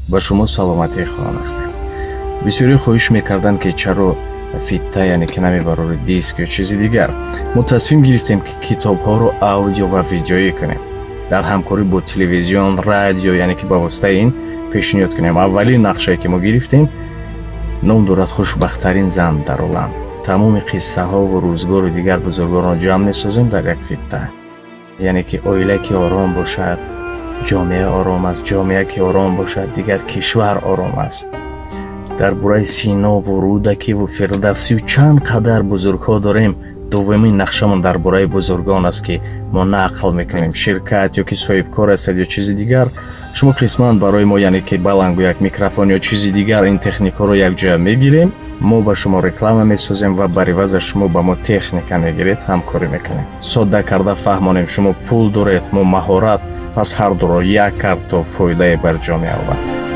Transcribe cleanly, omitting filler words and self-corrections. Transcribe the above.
ба шумо саломатӣ хоҳам ҳастем. бисёре хоҳиш мекарданд ки чаро фитта яъне ки намебарори диск ё чизи дигар. мо тасмим гирифтем ки китобҳоро аудио ва видеоӣ кунем дар ҳамкорӣ бо телевизион, радио, яъне ки ба воситаи ин пешниҳод кунем. аввалин нақшае ки мо гирифтем ном дорад хушбахттарин зан дар олам. тамоми қиссаҳо ва рӯзгори дигар бузургонро ҷамъ месозем дар як фитта. яъне ки оила ки ором бошад, ҷомеа ором аст, ҷомеа ки ором бошад, дигар кишвар ором аст. дар бораи Синову, Рудакиву, Фирдавсию чанд қадар бузургҳо дорем. дуввумин нақшамон дар бораи бузургон аст ки мо нақл мекунем. ширкат ё ки соҳибкор астед ё чизи дигар, шумо қисман барои мо яъне ки балангу як микрофон ё чизи дигар ин техникаро якҷоя мегирем, мо ба шумо реклама месозем ва бар иваза шумо ба мо техника мегиред, ҳамкорӣ мекунем. содда карда фаҳмонем, шумо пул доред, мо маҳорат, пас ҳардуро як кард то фоидае бар ҷомеа овард.